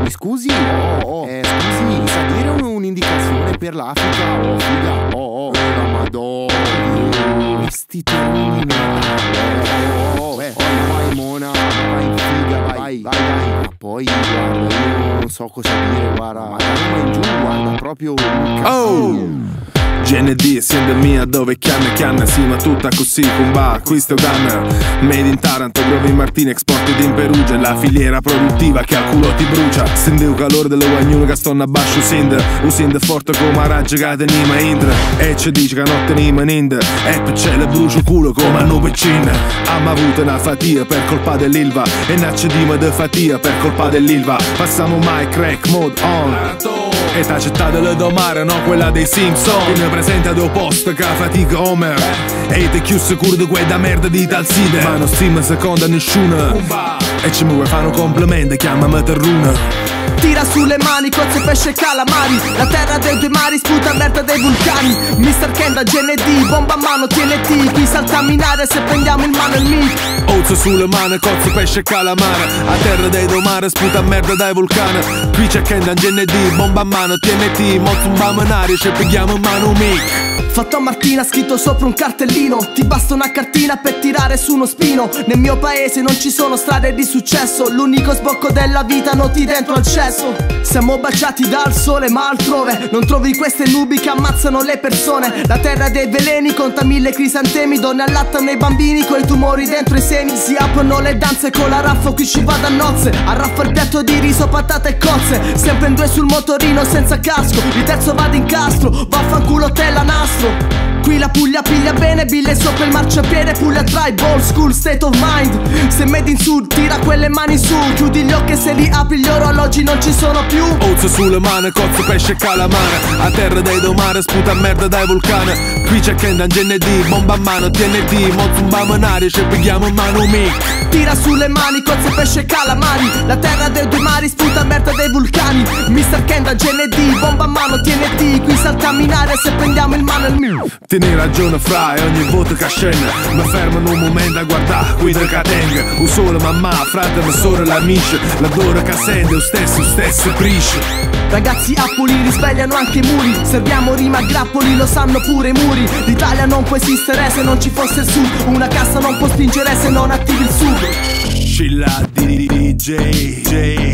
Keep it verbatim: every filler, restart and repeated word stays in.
Mi scusi? Oh, oh. Eh, scusi, mi sa dire un'indicazione per l'Africa? Oh, figa. Oh, oh. La madonna. Vestiti di merda. Oh, eh. Oh, vai, mona. Vai, figa, vai, vai, vai, vai. Ma poi, guarda, io non so cosa dire, guarda. Ma da in giù, guarda, proprio un cazzo. Oh! G N D, siendo mia dove chiama e chiama, sì ma tutta così, comba, questo gunner. Made in Taranto, Grovi Martini, exported in Perugia. La filiera produttiva che al culo ti brucia. Sende il calore delle guagnune che stanno a basso sind. Usind forte come a raggi che tenima indra. E ci dice che non tenima niente. E per ce le brucio culo come a noi piccine. Amma avuto una fatia per colpa dell'Ilva. E una cedima di fatia per colpa dell'Ilva. Passiamo mai crack mode on. E sta città delle domare, no quella dei Simpson. Che ne presenta due post che fatica Homer. E te chiuso sicuro di quella merda di tal side. Ma non stima seconda nessuna. E ci mi vuoi fare un complimento, chiamami Terruna. Tira sulle mani, cozze, pesce e calamari. La terra dei due mari sputa merda dei vulcani. mister Kenda, G N D, bomba a mano, T N T. Qui salta a minare se prendiamo in mano il mic. Ozzo sulle mani, cozze, pesce e calamare. A terra dei due mari sputa merda dai vulcani. Qui c'è Kenda, G N D, bomba a mano, T N T. Mozzo un bamanari, ci prendiamo in mano un mic. Fatto a Martina, scritto sopra un cartellino. Ti basta una cartina per tirare su uno spino. Nel mio paese non ci sono strade di successo. L'unico sbocco della vita noti dentro al cesso. Siamo baciati dal sole ma altrove non trovi queste nubi che ammazzano le persone. La terra dei veleni conta mille crisantemi. Donne allattano i bambini coi tumori dentro i seni. Si aprono le danze con la raffa, qui ci vado a nozze. Arraffa il piatto di riso, patate e cozze. Sempre in due sul motorino senza casco. Il terzo va d'incastro, vaffanculo te la nastro. Qui la Puglia piglia bene, bille sopra il marciapiede. Puglia tribe, old school, state of mind. Se made in sud, tira quelle mani su. Chiudi gli occhi e se li apri gli orologi non ci sono più. Ozzo sulle mani, cozzo, pesce e calamare. A terra dei domare, sputa merda dai vulcani. Qui c'è Kenda, G N D, bomba a mano, T N T. Mozzo un bamanari, ci prendiamo in mano un mic. Tira sulle mani, cozze, pesce e calamari. La terra dei due mari sputa merda dei vulcani. mister Kenda, G N D, bomba a mano, T N T. Qui salta a minare se prendiamo in mano il mic. Tieni ragione fra e ogni voto che scende. Mi fermano un momento a guardare qui da catenga. Un solo mamma, frate, sorella, amici. La dora che sente, lo stesso, lo stesso prisce. Ragazzi appoli risvegliano anche i muri. Serviamo rima a grappoli, lo sanno pure i muri. L'Italia non può esistere se non ci fosse il sud. Una cassa non può spingere se non attivi il sud. Scilla di D J J